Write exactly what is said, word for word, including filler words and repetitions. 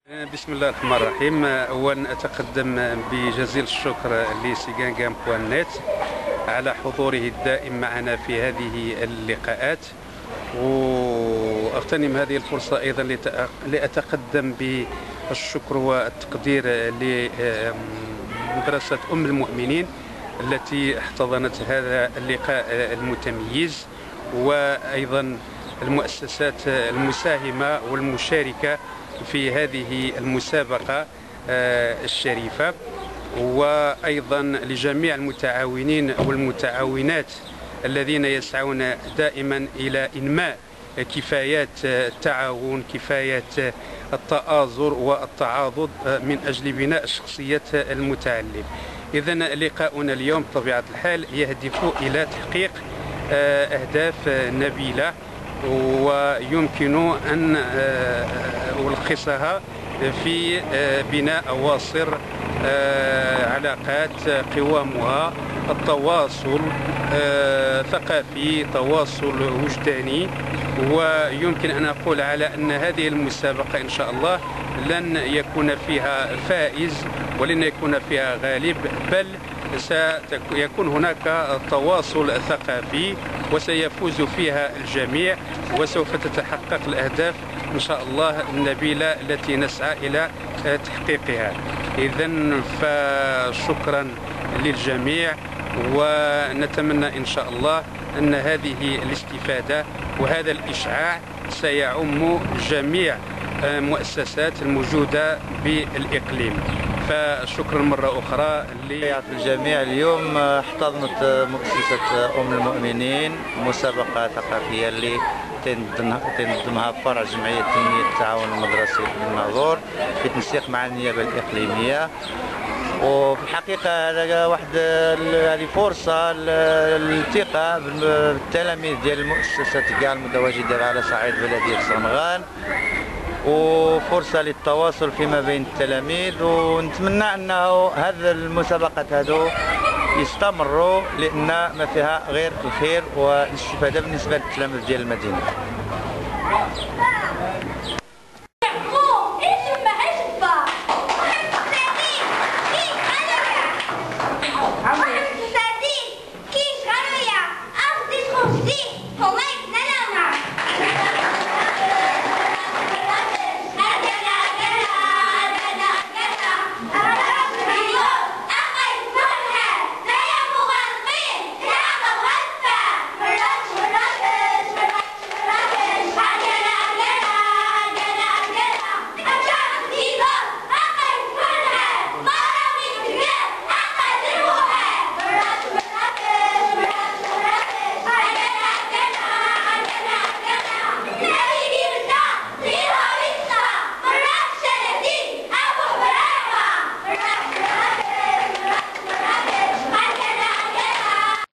بسم الله الرحمن الرحيم. اولا اتقدم بجزيل الشكر لسيغانغام بوان نت على حضوره الدائم معنا في هذه اللقاءات، واغتنم هذه الفرصه ايضا لاتقدم بالشكر والتقدير لمدرسه ام المؤمنين التي احتضنت هذا اللقاء المتميز، وايضا المؤسسات المساهمه والمشاركه في هذه المسابقة الشريفة، وأيضا لجميع المتعاونين والمتعاونات الذين يسعون دائما إلى إنماء كفايات التعاون، كفايات التآزر والتعاضد من أجل بناء شخصية المتعلم. إذن لقاؤنا اليوم بطبيعة الحال يهدف إلى تحقيق أهداف نبيلة، ويمكن أن ألخصها في بناء أواصر علاقات قوامها التواصل ثقافي، تواصل وجداني. ويمكن أن أقول على أن هذه المسابقة إن شاء الله لن يكون فيها فائز ولن يكون فيها غالب، بل سيكون هناك تواصل ثقافي وسيفوز فيها الجميع، وسوف تتحقق الأهداف إن شاء الله النبيلة التي نسعى إلى تحقيقها. إذن فشكرا للجميع، ونتمنى إن شاء الله أن هذه الاستفادة وهذا الإشعاع سيعم جميع المؤسسات الموجودة بالإقليم. فشكرا مرة أخرى للجميع. اليوم احتضنت مؤسسة أم المؤمنين مسابقة ثقافية اللي تنظمها فرع جمعية تنمية التعاون المدرسي بالناظور بالتنسيق مع النيابة الإقليمية. وفي الحقيقة هذا واحد هذه فرصة للالتقاء بالتلاميذ ديال المؤسسات كاع المتواجدة على صعيد بلدية صنغان، وفرصة للتواصل فيما بين التلاميذ، ونتمنى أنه هذه المسابقات هذو يستمروا لأن ما فيها غير الخير والاستفادة بالنسبة للتلاميذ ديال المدينة.